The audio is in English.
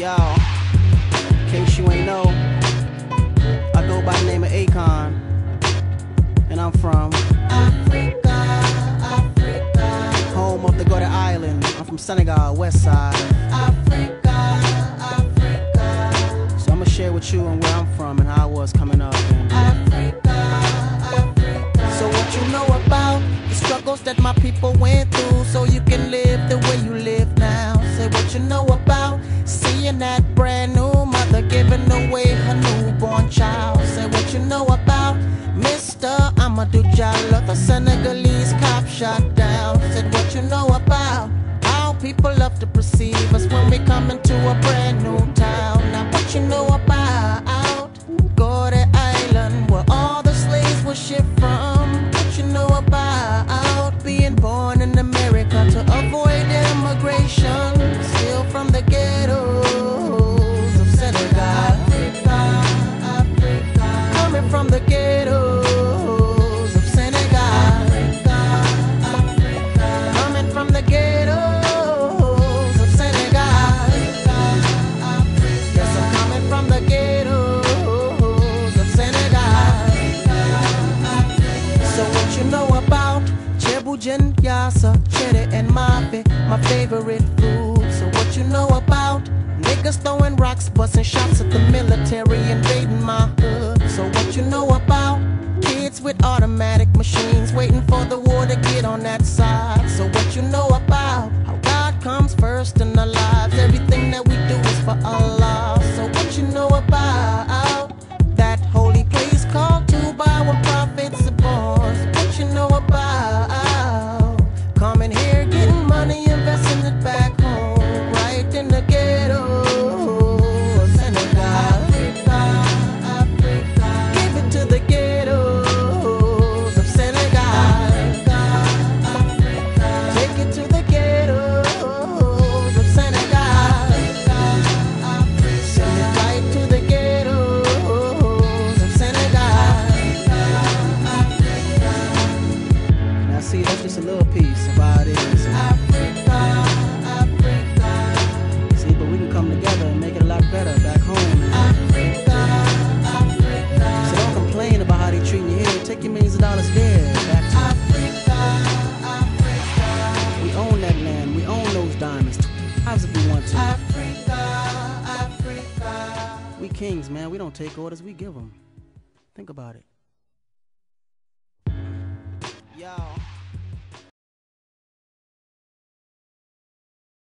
Yo, in case you ain't know, I go by the name of Akon, and I'm from Africa, Africa, home of the Gordon Island. I'm from Senegal, west side. Africa, Africa, So I'ma share with you and where I'm from and how I was coming up. Africa, Africa. So what you know about the struggles that my people went through, so you can live the way you live now? Say what you know about seeing that brand new mother giving away her newborn child. Say what you know about Mr. Amadou Diallo, the Senegalese cop shot down. Said what you know about how people love to perceive us when we come into a brand new town. Now what you know about Gordon Island, where all the slaves were shipped from? What you know about being born in America to avoid immigration, still from the ghettos of Senegal? Africa, Africa, coming from the ghettos of Senegal. Africa, Africa, coming from the ghettos of Senegal. Africa, Africa, yes, I'm coming from the ghettos of Senegal. So what you know about Chebujen, Yassa, Cheddar, and Mafe, my favorite food? So what you know about niggas throwing rocks, busting shots at the military, invading my hood? So what you know about kids with automatic machines waiting for the war to get on that side? So what you know about how God comes first in our lives? Everything that we do is for Allah. So what you know about that holy place called Tuba where prophets are born? So what you know about coming here, getting money, investing it back home, right in the ghetto of Senegal? Africa, Africa, give it to the ghettos of Senegal. Africa, Africa, take it to the ghettos of Senegal. Africa, Africa, send it right to the ghettos of Senegal. Now see, that's just a little piece of how it is. Africa, Africa, See, but we can come together and make it a lot better back home, man. Africa, Africa, So don't complain about how they treat you here. Take your millions of dollars there, back to Africa, Africa, we own that land. We own those diamonds. Times if we want to. Africa, Africa. We kings, man. We don't take orders. We give them. Think about it. Yo.